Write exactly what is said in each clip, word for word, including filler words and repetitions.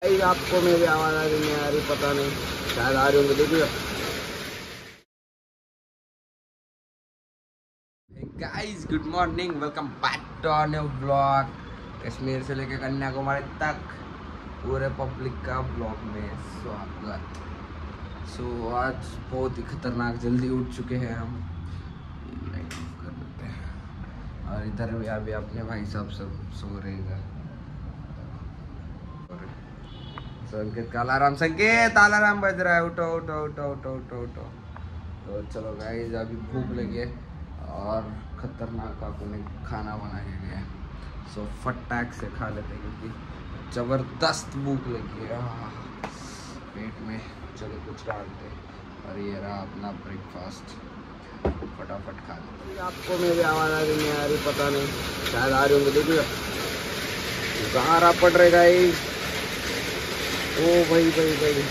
Guys आपको मेरी आवाज आ रही नहीं आ रही पता नहीं, शायद आ रही होंगी। देखिए guys, good morning, welcome back to our new blog. Kashmir से लेकर कन्याकुमारी तक पूरे पब्लिक का ब्लॉग में स्वागत। सो so, आज बहुत ही खतरनाक जल्दी उठ चुके हैं हम, लाइट ऑफ कर देते हैं। और इधर भी अभी अपने भाई साहब सब सो रहे हैं। संकेत का अलार्म, संकेत अलार्म बज रहा है, उठो उठो उठो उठो उठो उठो। तो चलो गाइस, अभी भूख लगी है और खतरनाक आपने खाना बना के गया, सो फटाक से खा लेते हैं क्योंकि ज़बरदस्त भूख लगी है पेट में। चलो कुछ डालते और ये रहा अपना ब्रेकफास्ट, फटाफट खा लेते। आपको मेरी आवाज़ आ रही नहीं आ रही पता नहीं, शायद आ रही होंगी। देखिए कहाँ रहा पड़ रहे गाइस। ओ भाई भाई भाई,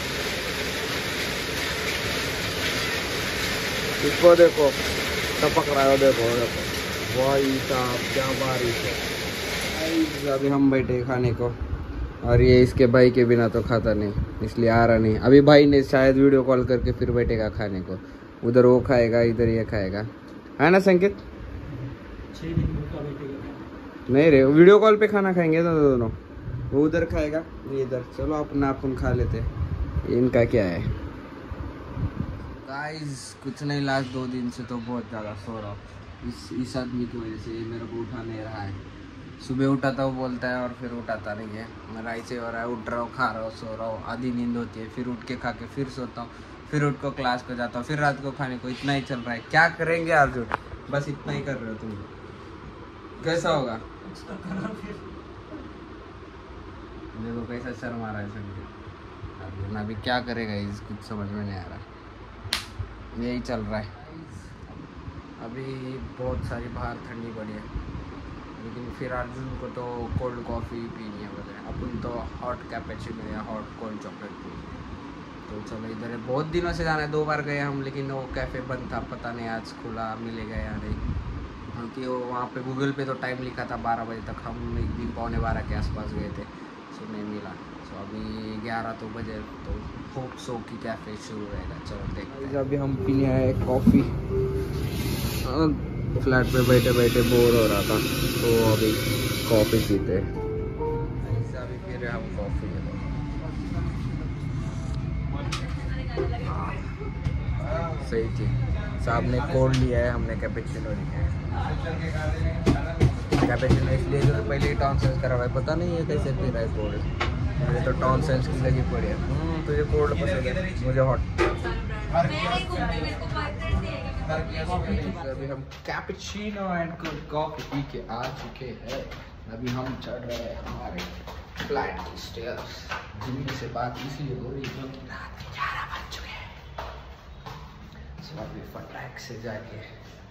इसको देखो टपक रहा है, देखो देखो भाई साहब क्या बारिश है। अभी हम बैठे खाने को और ये इसके भाई के बिना तो खाता नहीं, इसलिए आ रहा नहीं। अभी भाई ने शायद वीडियो कॉल करके फिर बैठेगा खाने को, उधर वो खाएगा इधर ये खाएगा, है ना संकेत? नहीं रे, वीडियो कॉल पे खाना खाएंगे तो दोनों, वो उधर खाएगा ये इधर। चलो अपना अपन खा लेते, इनका क्या है। गाइस कुछ नहीं, लास्ट दो दिन से तो बहुत ज़्यादा सो रहा हूँ इस इस आदमी की वजह से। ये मेरे को उठा नहीं रहा है, सुबह उठाता वो बोलता है और फिर उठाता नहीं है। मेरा ऐसे हो रहा है, उठ रहा हूँ, खा रहा हूँ, सो रहा हूँ, आधी नींद होती है, फिर उठ के खा के फिर सोता हूँ, फिर उठ को क्लास को जाता हूँ, फिर रात को खाने को। इतना ही चल रहा है, क्या करेंगे अर्जुन? बस इतना ही कर रहे हो तुम, कैसा होगा? देखो कैसा शर्म आ रहा है संकेत। अर्जुन अभी क्या करेगा, इस कुछ समझ में नहीं आ रहा, यही चल रहा है। अभी बहुत सारी बाहर ठंडी पड़ी है, लेकिन फिर अर्जुन को तो कोल्ड कॉफ़ी पीनी है बोले, अपन तो हॉट कैपेचिनो या हॉट कोल्ड चॉकलेट पी। तो चलो इधर है, बहुत दिनों से जाना है, दो बार गए हम, लेकिन वो कैफ़े बंद था, पता नहीं आज खुला मिलेगा या नहीं, क्योंकि वो वहाँ पे गूगल पे तो टाइम लिखा था बारह बजे तक, हम एक दिन पौने बारह के आसपास गए थे, सो नहीं मिला। सो अभी ग्यारह तो बजे, तो होप सो की कैफ़े शुरू रहेगा। चलो देखते हैं। अभी हम पीने आए कॉफ़ी, फ्लैट पे बैठे बैठे बोर हो रहा था तो अभी कॉफ़ी पीते हैं। अभी फिर हम कॉफ़ी सही थी। साहब ने कोल्ड लिया है, हमने कैपेचिनो लिया है। कैपेचिनो इसलिए जो पहले ही टॉन्सेंस करा हुआ है, पता नहीं है कैसे पी रहा है कोल्ड। मुझे तो टॉन्सेंस की लगी पड़ी है। तुझे कोल्ड पसंद है, मुझे हॉट। अभी हम कैपेचिनो एंड कोल्ड कॉफी पी के आ चुके हैं। अभी हम चढ़ रहे हैं हमारे फ्लैट की स्टेयर्स। जिंदगी से बात इसलिए हो रही है क्योंकि रात ग्यारह बज चुके हैं। सो अभी फटाक से जाके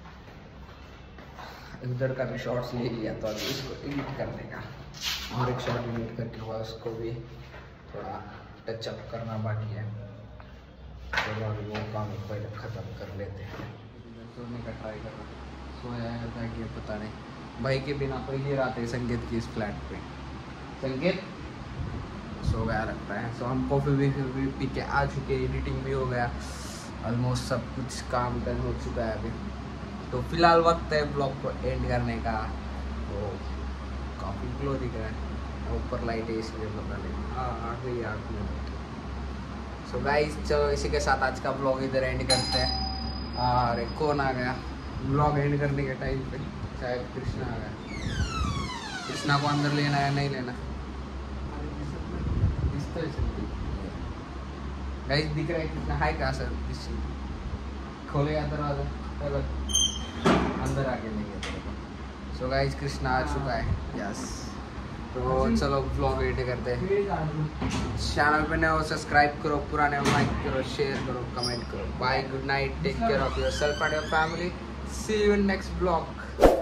इधर का भी शॉट्स ले लिया, तो अभी इसको एडिट करने का और एक शॉट एडिट करके हुआ, उसको भी थोड़ा टचअप करना बाकी है। तो अभी वो काम पहले ख़त्म कर लेते हैं। सोने का ट्राई कर रहा, सोया है था कि पता नहीं। भाई के बिना पहली रात है संकेत की इस फ्लैट पे, संकेत सो गया लगता है। सो हम कॉफ़ी भी पी के आ चुके, एडिटिंग भी हो गया, ऑलमोस्ट सब कुछ काम डन हो चुका है अभी। तो फिलहाल वक्त है ब्लॉग को एंड करने का। तो काफ़ी ग्लो दिख रहा है, ऊपर लाइट है इसलिए पता नहीं। हाँ आ गई आँख में। सो गाइस चलो इसी के साथ आज का ब्लॉग इधर एंड करते हैं। अरे कौन आ गया ब्लॉग एंड करने के टाइम पे? शायद कृष्णा आ गया। कृष्णा को अंदर लेना है नहीं लेना? गाइस दिख रहा है कृष्णा, हाय कहाँ सर? खोलेगा दरवाजा, चलो अंदर आके नहीं है तेरे को। सो गाइस कृष्णा आ चुका है, यस। तो चलो ब्लॉग एडिट करते हैं। चैनल पे नए हो सब्सक्राइब करो, पुराने लाइक करो, शेयर करो, कमेंट करो। Bye, good night, take care of yourself and your family, see you in next blog.